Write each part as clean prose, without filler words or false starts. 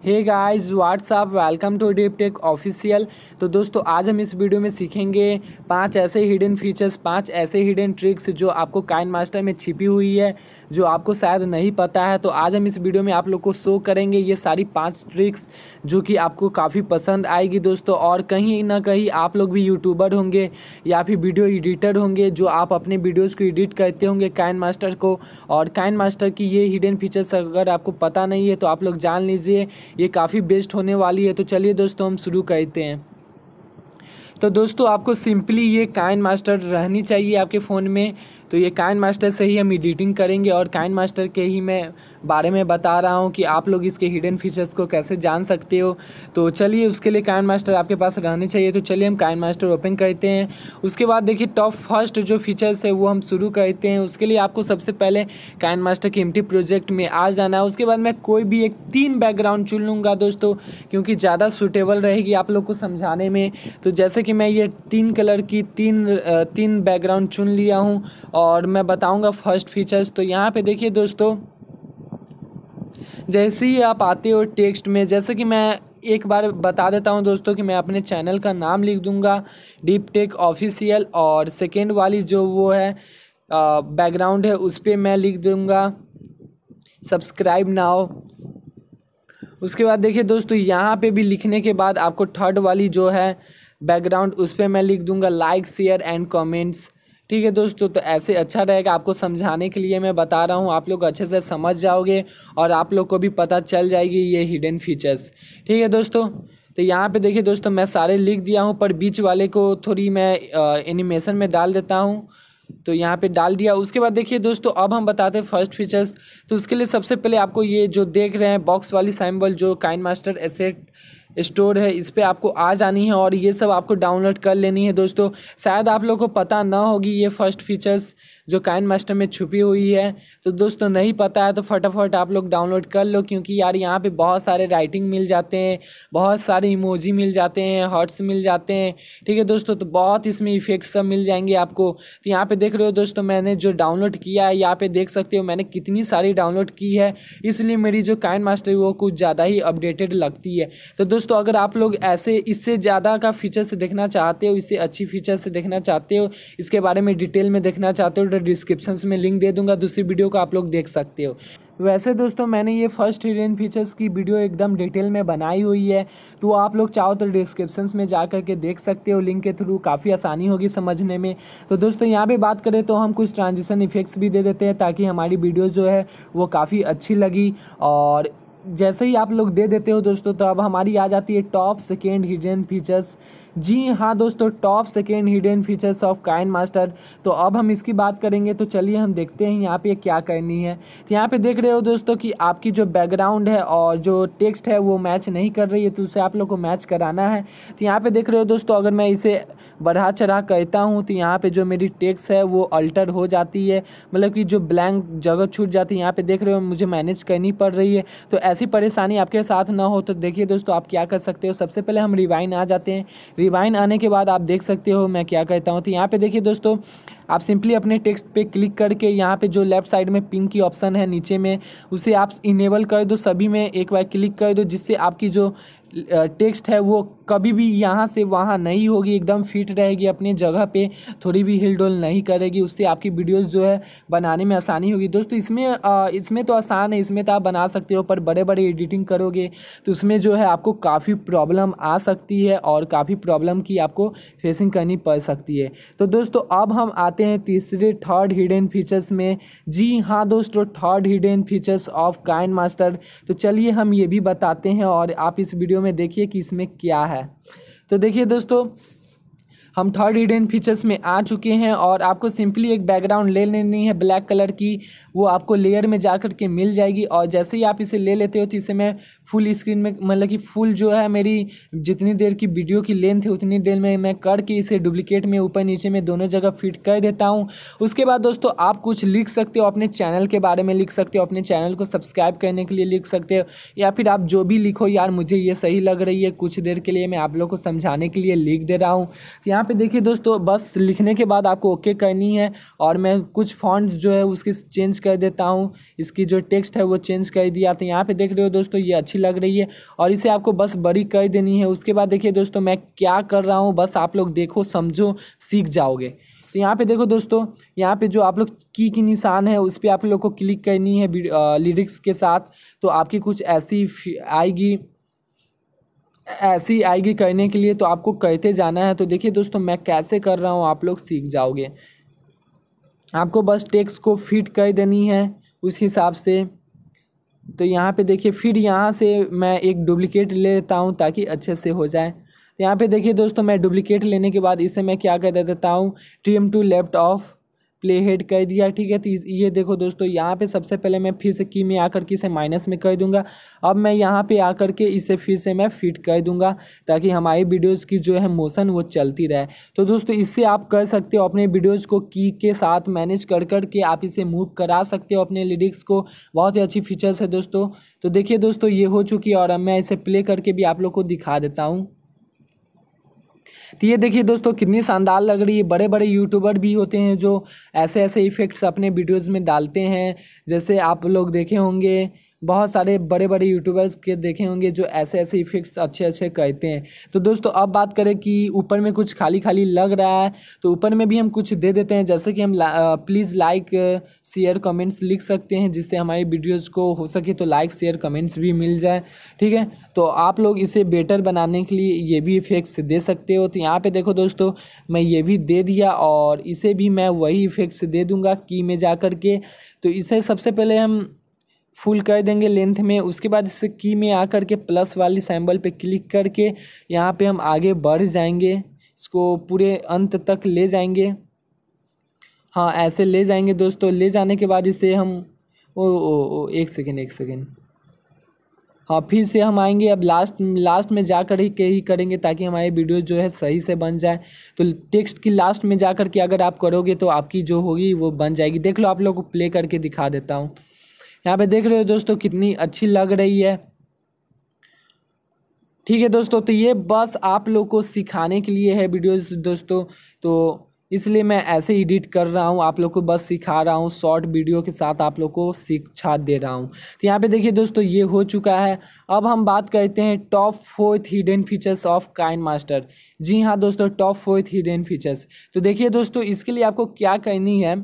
Hey guys what's up welcome to Deep Tech official. तो दोस्तों आज हम इस वीडियो में सीखेंगे 5 ऐसे हिडन फीचर्स, 5 ऐसे हिडन ट्रिक्स जो आपको काइनमास्टर में छिपी हुई है, जो आपको शायद नहीं पता है। तो आज हम इस वीडियो में आप लोग को शो करेंगे ये सारी 5 ट्रिक्स जो कि आपको काफ़ी पसंद आएगी दोस्तों। और कहीं ना कहीं आप लोग भी यूट्यूबर होंगे या फिर वीडियो एडिटर होंगे जो आप अपने वीडियोज़ को एडिट करते होंगे काइनमास्टर को, और काइनमास्टर की ये हिडन फीचर्स अगर आपको पता नहीं है तो आप लोग जान लीजिए, ये काफ़ी बेस्ट होने वाली है। तो चलिए दोस्तों हम शुरू करते हैं। तो दोस्तों आपको सिंपली ये काइनमास्टर रहनी चाहिए आपके फ़ोन में। तो ये काइनमास्टर से ही हम एडिटिंग करेंगे और काइनमास्टर के ही मैं बारे में बता रहा हूँ कि आप लोग इसके हिडन फीचर्स को कैसे जान सकते हो। तो चलिए उसके लिए काइनमास्टर आपके पास रहने चाहिए। तो चलिए हम काइनमास्टर ओपन करते हैं। उसके बाद देखिए टॉप फर्स्ट जो फीचर्स है वो हम शुरू करते हैं। उसके लिए आपको सबसे पहले काइनमास्टर के एम्प्टी प्रोजेक्ट में आ जाना है। उसके बाद मैं कोई भी एक 3 बैकग्राउंड चुन लूँगा दोस्तों, क्योंकि ज़्यादा सूटेबल रहेगी आप लोग को समझाने में। तो जैसे कि मैं ये 3 कलर की तीन बैकग्राउंड चुन लिया हूँ और मैं बताऊँगा फर्स्ट फीचर्स। तो यहाँ पे देखिए दोस्तों, जैसे ही आप आते हो टेक्स्ट में, जैसे कि मैं एक बार बता देता हूं दोस्तों कि मैं अपने चैनल का नाम लिख दूंगा डीप टेक ऑफिशियल, और सेकेंड वाली जो वो है बैकग्राउंड है उस पर मैं लिख दूंगा सब्सक्राइब नाउ। उसके बाद देखिए दोस्तों यहाँ पे भी लिखने के बाद आपको थर्ड वाली जो है बैकग्राउंड उस पर मैं लिख दूंगा लाइक शेयर एंड कमेंट्स। ठीक है दोस्तों, तो ऐसे अच्छा रहेगा, आपको समझाने के लिए मैं बता रहा हूँ, आप लोग अच्छे से समझ जाओगे और आप लोग को भी पता चल जाएगी ये हिडन फीचर्स। ठीक है दोस्तों, तो यहाँ पे देखिए दोस्तों मैं सारे लिख दिया हूँ, पर बीच वाले को थोड़ी मैं एनिमेशन में डाल देता हूँ। तो यहाँ पे डाल दिया। उसके बाद देखिए दोस्तों अब हम बताते हैं फर्स्ट फीचर्स। तो उसके लिए सबसे पहले आपको ये जो देख रहे हैं बॉक्स वाली सिंबल जो काइनमास्टर एसेट स्टोर है, इस पे आपको आ जानी है और ये सब आपको डाउनलोड कर लेनी है दोस्तों। शायद आप लोगों को पता ना होगी ये फर्स्ट फीचर्स जो काइनमास्टर में छुपी हुई है। तो दोस्तों नहीं पता है तो फटाफट आप लोग डाउनलोड कर लो, क्योंकि यार यहाँ पे बहुत सारे राइटिंग मिल जाते हैं, बहुत सारे इमोजी मिल जाते हैं, हार्ट्स मिल जाते हैं। ठीक है दोस्तों, तो बहुत इसमें इफेक्ट्स सब मिल जाएंगे आपको। तो यहाँ पे देख रहे हो दोस्तों मैंने जो डाउनलोड किया है, यहाँ पे देख सकते हो मैंने कितनी सारी डाउनलोड की है, इसलिए मेरी जो काइनमास्टर है वो कुछ ज़्यादा ही अपडेटेड लगती है। तो दोस्तों अगर आप लोग ऐसे इससे ज़्यादा का फीचर से देखना चाहते हो, इससे अच्छी फीचर से देखना चाहते हो, इसके बारे में डिटेल में देखना चाहते हो, तो डिस्क्रिप्शन में लिंक दे दूंगा, दूसरी वीडियो को आप लोग देख सकते हो। वैसे दोस्तों मैंने ये फर्स्ट हिडन फीचर्स की वीडियो एकदम डिटेल में बनाई हुई है, तो आप लोग चाहो तो डिस्क्रिप्शन में जा कर के देख सकते हो लिंक के थ्रू, काफ़ी आसानी होगी समझने में। तो दोस्तों यहाँ पे बात करें तो हम कुछ ट्रांजिशन इफेक्ट्स भी दे देते हैं ताकि हमारी वीडियो जो है वो काफ़ी अच्छी लगी। और जैसे ही आप लोग दे देते हो दोस्तों तो अब हमारी आ जाती है टॉप सेकेंड हिडन फीचर्स। जी हाँ दोस्तों, top second hidden features of KineMaster. तो अब हम इसकी बात करेंगे, तो चलिए हम देखते हैं यहाँ पे क्या करनी है। तो यहाँ पे देख रहे हो दोस्तों कि आपकी जो बैकग्राउंड है और जो टेक्स्ट है वो मैच नहीं कर रही है, तो उसे आप लोग को मैच कराना है। तो यहाँ पे देख रहे हो दोस्तों अगर मैं इसे बढ़ा चढ़ा कहता हूँ तो यहाँ पे जो मेरी टेक्स्ट है वो अल्टर हो जाती है, मतलब कि जो ब्लैंक जगह छूट जाती है। यहाँ पे देख रहे हो मुझे मैनेज करनी पड़ रही है। तो ऐसी परेशानी आपके साथ ना हो तो देखिए दोस्तों आप क्या कर सकते हो। सबसे पहले हम रिवाइंड आ जाते हैं। रिवाइंड आने के बाद आप देख सकते हो मैं क्या कहता हूँ। तो यहाँ पे देखिए दोस्तों आप सिंपली अपने टेक्स्ट पे क्लिक करके यहाँ पे जो लेफ्ट साइड में पिंक की ऑप्शन है नीचे में, उसे आप इनेबल कर दो, सभी में एक बार क्लिक कर दो, जिससे आपकी जो टेक्स्ट है वो कभी भी यहाँ से वहाँ नहीं होगी, एकदम फिट रहेगी अपनी जगह पे, थोड़ी भी हिल डोल नहीं करेगी। उससे आपकी वीडियोस जो है बनाने में आसानी होगी दोस्तों। इसमें तो आसान है, इसमें तो आप बना सकते हो, पर बड़े बड़े एडिटिंग करोगे तो उसमें जो है आपको काफ़ी प्रॉब्लम आ सकती है और काफ़ी प्रॉब्लम की आपको फेसिंग करनी पड़ सकती है। तो दोस्तों अब हम आते हैं तीसरे थर्ड हिडन फीचर्स में। जी हाँ दोस्तों, third hidden features of KineMaster. तो चलिए हम ये भी बताते हैं और आप इस वीडियो में देखिए कि इसमें क्या है। तो देखिए दोस्तों हम थर्ड हिडन फीचर्स में आ चुके हैं और आपको सिंपली एक बैकग्राउंड ले लेनी है ब्लैक कलर की, वो आपको लेयर में जा कर के मिल जाएगी। और जैसे ही आप इसे ले लेते हो तो इसे मैं फुल स्क्रीन में, मतलब कि फुल जो है मेरी जितनी देर की वीडियो की लेंथ है उतनी देर में मैं करके इसे डुप्लीकेट में ऊपर नीचे में दोनों जगह फिट कर देता हूँ। उसके बाद दोस्तों आप कुछ लिख सकते हो, अपने चैनल के बारे में लिख सकते हो, अपने चैनल को सब्सक्राइब करने के लिए लिख सकते हो, या फिर आप जो भी लिखो, यार मुझे ये सही लग रही है, कुछ देर के लिए मैं आप लोग को समझाने के लिए लिख दे रहा हूँ। तो यहाँ यहाँ पे देखिए दोस्तों, बस लिखने के बाद आपको ओके करनी है और मैं कुछ फॉन्ट जो है उसकी चेंज कर देता हूँ, इसकी जो टेक्स्ट है वो चेंज कर दिया। तो यहाँ पे देख रहे हो दोस्तों, ये अच्छी लग रही है और इसे आपको बस बड़ी कर देनी है। उसके बाद देखिए दोस्तों, मैं क्या कर रहा हूँ, बस आप लोग देखो, समझो, सीख जाओगे। तो यहाँ पे देखो दोस्तों, यहाँ पे जो आप लोग की निशान है उस पर आप लोग को क्लिक करनी है लिरिक्स के साथ। तो आपकी कुछ ऐसी आएगी करने के लिए, तो आपको कहते जाना है। तो देखिए दोस्तों, मैं कैसे कर रहा हूँ, आप लोग सीख जाओगे। आपको बस टेक्स्ट को फिट कर देनी है उस हिसाब से। तो यहाँ पे देखिए, फिर यहाँ से मैं एक डुप्लीकेट ले लेता हूँ ताकि अच्छे से हो जाए। तो यहाँ पे देखिए दोस्तों, मैं डुप्लीकेट लेने के बाद इसे मैं क्या कर देता हूँ, trim to left of playhead कर दिया। ठीक है, तो ये देखो दोस्तों, यहाँ पे सबसे पहले मैं फिर से की में आकर के इसे माइनस में कर दूंगा। अब मैं यहाँ पे आकर के इसे फिर से मैं फिट कर दूंगा ताकि हमारी वीडियोज़ की जो है मोशन वो चलती रहे। तो दोस्तों, इससे आप कर सकते हो, अपने वीडियोज़ को की के साथ मैनेज कर के आप इसे मूव करा सकते हो अपने लिरिक्स को। बहुत ही अच्छी फीचर्स है दोस्तों। तो देखिए दोस्तों, ये हो चुकी है और अब मैं इसे प्ले करके भी आप लोग को दिखा देता हूँ। तो ये देखिए दोस्तों, कितनी शानदार लग रही है। बड़े बड़े यूट्यूबर भी होते हैं जो ऐसे ऐसे इफ़ेक्ट्स अपने वीडियोज़ में डालते हैं। जैसे आप लोग देखे होंगे, बहुत सारे बड़े बड़े यूट्यूबर्स के देखे होंगे जो ऐसे ऐसे इफ़ेक्ट्स अच्छे अच्छे करते हैं। तो दोस्तों, अब बात करें कि ऊपर में कुछ खाली खाली लग रहा है, तो ऊपर में भी हम कुछ दे देते हैं। जैसे कि हम प्लीज़ लाइक शेयर कमेंट्स लिख सकते हैं, जिससे हमारी वीडियोज़ को हो सके तो लाइक शेयर कमेंट्स भी मिल जाए। ठीक है, तो आप लोग इसे बेटर बनाने के लिए ये भी इफ़ेक्ट्स दे सकते हो। तो यहाँ पे देखो दोस्तों, मैं ये भी दे दिया और इसे भी मैं वही इफ़ेक्ट्स दे दूँगा की में जा कर के। तो इसे सबसे पहले हम फुल कर देंगे लेंथ में। उसके बाद इससे की में आकर के प्लस वाली सिंबल पे क्लिक करके यहाँ पे हम आगे बढ़ जाएंगे, इसको पूरे अंत तक ले जाएंगे। हाँ, ऐसे ले जाएंगे दोस्तों। ले जाने के बाद इसे हम एक सेकेंड। हाँ, फिर से हम आएंगे। अब लास्ट में जाकर ही करेंगे ताकि हमारी वीडियो जो है सही से बन जाए। तो टेक्स्ट की लास्ट में जाकर के अगर आप करोगे तो आपकी जो होगी वो बन जाएगी। देख लो, आप लोग को प्ले करके दिखा देता हूँ। यहाँ पे देख रहे हो दोस्तों, कितनी अच्छी लग रही है। ठीक है दोस्तों, तो ये बस आप लोग को सिखाने के लिए है वीडियोस दोस्तों। तो इसलिए मैं ऐसे एडिट कर रहा हूँ, आप लोग को बस सिखा रहा हूँ, शॉर्ट वीडियो के साथ आप लोग को शिक्षा दे रहा हूँ। तो यहाँ पे देखिए दोस्तों, ये हो चुका है। अब हम बात करते हैं top 4 hidden features of KineMaster. जी हाँ दोस्तों, टॉप 4 हिडन फीचर्स। तो देखिए दोस्तों, इसके लिए आपको क्या करनी है,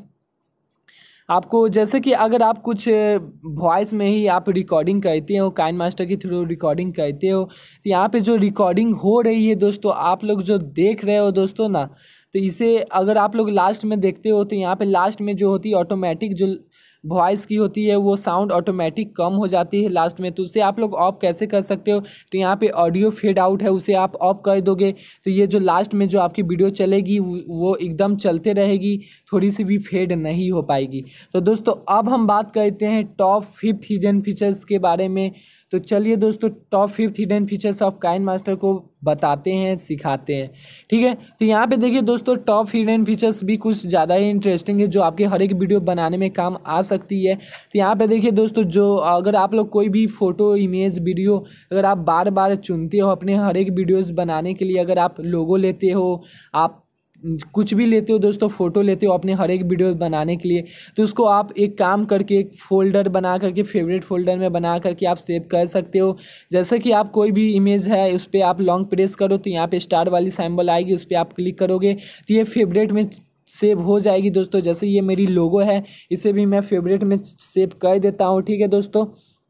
आपको जैसे कि अगर आप कुछ वॉइस में ही आप रिकॉर्डिंग करते हो, काइनमास्टर के थ्रू रिकॉर्डिंग करते हो, तो यहाँ पे जो रिकॉर्डिंग हो रही है दोस्तों, आप लोग जो देख रहे हो दोस्तों ना, तो इसे अगर आप लोग लास्ट में देखते हो तो यहाँ पे लास्ट में जो होती है ऑटोमेटिक जो वॉइस की होती है वो साउंड ऑटोमेटिक कम हो जाती है लास्ट में। तो उसे आप लोग ऑफ कैसे कर सकते हो, तो यहाँ पे ऑडियो फेड आउट है, उसे आप ऑफ कर दोगे तो ये जो लास्ट में जो आपकी वीडियो चलेगी वो एकदम चलते रहेगी, थोड़ी सी भी फेड नहीं हो पाएगी। तो दोस्तों, अब हम बात करते हैं टॉप 5 हिडन फीचर्स के बारे में। तो चलिए दोस्तों, top 5 hidden features of KineMaster को बताते हैं, सिखाते हैं। ठीक है, तो यहाँ पे देखिए दोस्तों, टॉप हिडन फीचर्स भी कुछ ज़्यादा ही इंटरेस्टिंग है जो आपके हर एक वीडियो बनाने में काम आ सकती है। तो यहाँ पे देखिए दोस्तों, जो अगर आप लोग कोई भी फ़ोटो, इमेज, वीडियो अगर आप बार बार चुनते हो अपने हर एक वीडियोज़ बनाने के लिए, अगर आप लोगो लेते हो, आप कुछ भी लेते हो दोस्तों, फ़ोटो लेते हो अपने हर एक वीडियो बनाने के लिए, तो उसको आप एक काम करके एक फ़ोल्डर बना करके फेवरेट फ़ोल्डर में बना करके आप सेव कर सकते हो। जैसे कि आप कोई भी इमेज है उस पर आप लॉन्ग प्रेस करो तो यहाँ पे स्टार वाली सिंबल आएगी, उस पर आप क्लिक करोगे तो ये फेवरेट में सेव हो जाएगी दोस्तों। जैसे ये मेरी लोगो है, इसे भी मैं फेवरेट में सेव कर देता हूँ। ठीक है दोस्तों,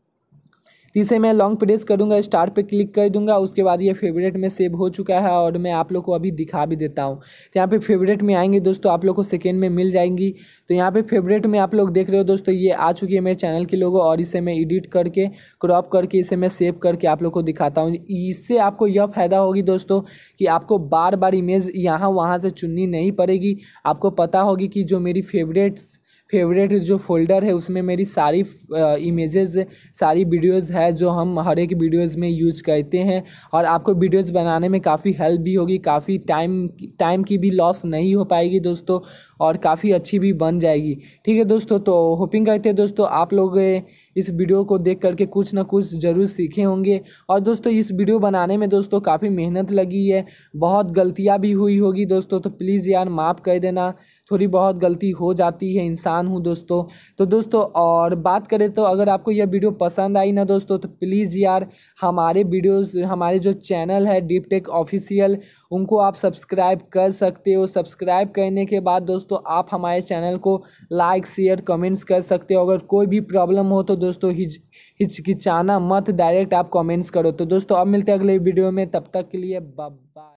तो इसे मैं लॉन्ग प्रेस करूँगा, स्टार पे क्लिक कर दूंगा, उसके बाद ये फेवरेट में सेव हो चुका है और मैं आप लोग को अभी दिखा भी देता हूँ। तो यहाँ पे फेवरेट में आएंगे दोस्तों, आप लोग को सेकेंड में मिल जाएंगी। तो यहाँ पे फेवरेट में आप लोग देख रहे हो दोस्तों, ये आ चुकी है मेरे चैनल की लोगो और इसे मैं एडिट करके क्रॉप करके इसे मैं सेव करके आप लोग को दिखाता हूँ। इससे आपको यह फ़ायदा होगी दोस्तों कि आपको बार बार इमेज यहाँ वहाँ से चुननी नहीं पड़ेगी। आपको पता होगी कि जो मेरी फेवरेट जो फोल्डर है उसमें मेरी सारी इमेजेस, सारी वीडियोस है जो हम हर एक वीडियोस में यूज करते हैं। और आपको वीडियोस बनाने में काफ़ी हेल्प भी होगी, काफ़ी टाइम की भी लॉस नहीं हो पाएगी दोस्तों, और काफ़ी अच्छी भी बन जाएगी। ठीक है दोस्तों, तो होपिंग करते हैं दोस्तों आप लोग इस वीडियो को देख करके कुछ ना कुछ ज़रूर सीखे होंगे। और दोस्तों इस वीडियो बनाने में दोस्तों काफ़ी मेहनत लगी है, बहुत गलतियाँ भी हुई होगी दोस्तों, तो प्लीज़ यार माफ़ कर देना, थोड़ी बहुत गलती हो जाती है, इंसान हूँ दोस्तों। तो दोस्तों और बात करें तो अगर आपको यह वीडियो पसंद आई ना दोस्तों, तो प्लीज़ यार हमारे वीडियोस, हमारे जो चैनल है डीप टेक ऑफिशियल, उनको आप सब्सक्राइब कर सकते हो। सब्सक्राइब करने के बाद दोस्तों आप हमारे चैनल को लाइक शेयर कमेंट्स कर सकते हो। अगर कोई भी प्रॉब्लम हो तो दोस्तों हिचकिचाना मत, डायरेक्ट आप कमेंट्स करो। तो दोस्तों अब मिलते हैं अगले वीडियो में, तब तक के लिए बाय बाय।